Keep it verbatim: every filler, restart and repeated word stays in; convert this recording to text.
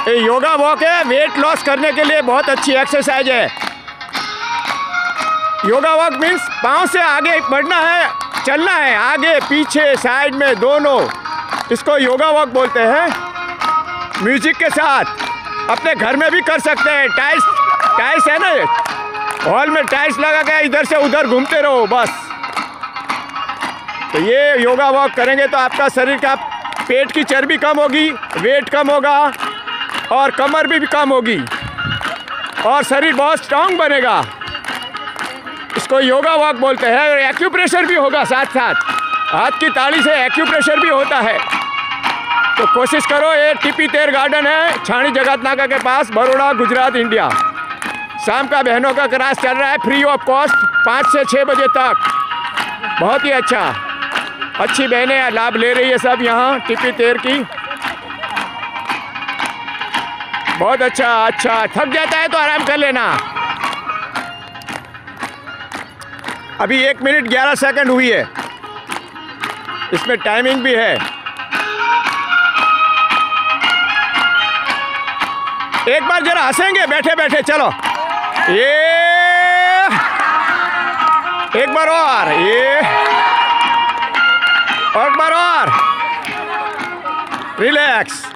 ये योगा वॉक है, weight loss करने के लिए बहुत अच्छी एक्सरसाइज है। योगा वॉक मीन्स पाँव से आगे बढ़ना है, चलना है, आगे पीछे साइड में दोनों, इसको योगा वॉक बोलते हैं। म्यूजिक के साथ अपने घर में भी कर सकते हैं। टाइल्स टाइल्स है ना, हॉल में टाइल्स लगा के इधर से उधर घूमते रहो बस। तो ये योगा वॉक करेंगे तो आपका शरीर का पेट की चर्बी कम होगी, वेट कम होगा और कमर भी, भी कम होगी और शरीर बहुत स्ट्रांग बनेगा। इसको योगा वॉक बोलते हैं। और एक्यूप्रेशर भी होगा साथ साथ, हाथ की ताली से एक्यूप्रेशर भी होता है। तो कोशिश करो। ये टीपी तेर गार्डन है, छाणी जगत नाका के पास, बड़ौदा, गुजरात, इंडिया। शाम का बहनों का क्लास चल रहा है फ्री ऑफ कॉस्ट, पाँच से छः बजे तक। बहुत ही अच्छा, अच्छी बहनें लाभ ले रही है सब यहाँ टीपी तेर की। बहुत अच्छा अच्छा थक जाता है तो आराम कर लेना। अभी एक मिनट ग्यारह सेकंड हुई है, इसमें टाइमिंग भी है। एक बार जरा हंसेंगे बैठे बैठे, चलो ये एक बार और, ये और एक बार और, रिलैक्स।